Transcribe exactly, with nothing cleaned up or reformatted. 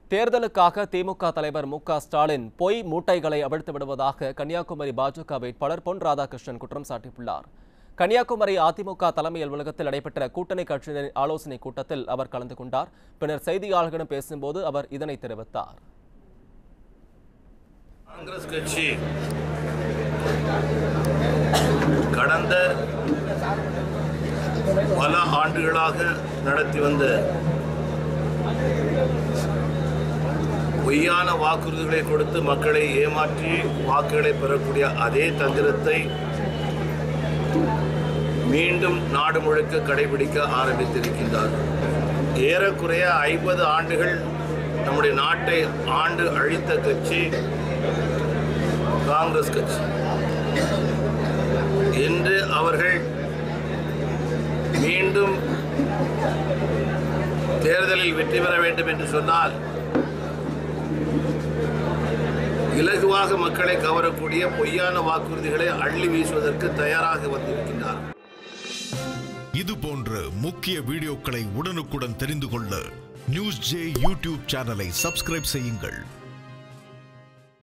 தேர்தலுக்காக திமுக தலைவர் மு க ஸ்டாலின் பொய் மூட்டைகளை அவிழ்த்து விடுவதாக கன்னியாகுமரி பாஜக வேட்பாளர் பொன் ராதாகிருஷ்ணன் குற்றம் சாட்டியுள்ளார். கன்னியாகுமரி அதிமுக தலைமை அலுவலகத்தில் நடைபெற்ற கூட்டணி கட்சியினரின் ஆலோசனைக் கூட்டத்தில் அவர் கலந்து கொண்டார். பின்னர் செய்தியாளர்களிடம் பேசும்போது அவர் இதனை தெரிவித்தார். காங்கிரஸ் கட்சி கடந்த பல ஆண்டுகளாக நடத்தி வந்த பொய்யான வாக்குறுதிகளை கொடுத்து மக்களை ஏமாற்றி வாக்குகளை பெறக்கூடிய அதே தந்திரத்தை மீண்டும் நாடு முழுக்க கடைபிடிக்க ஆரம்பித்திருக்கின்றார். ஏறக்குறைய ஐம்பது ஆண்டுகள் நம்முடைய நாட்டை ஆண்டு அழித்த கட்சி காங்கிரஸ் கட்சி. இன்று அவர்கள் மீண்டும் தேர்தலில் வெற்றி பெற வேண்டும் என்று சொன்னால் இலகுவாக மக்களை கவரக்கூடிய பொய்யான வாக்குறுதிகளை அள்ளி வீசுவதற்கு தயாராக வந்திருக்கின்றார். இது போன்ற முக்கிய வீடியோக்களை உடனுக்குடன் தெரிந்து கொள்ள நியூஸ் ஜே யூடியூப் சேனலை சப்ஸ்கிரைப் செய்யுங்கள்.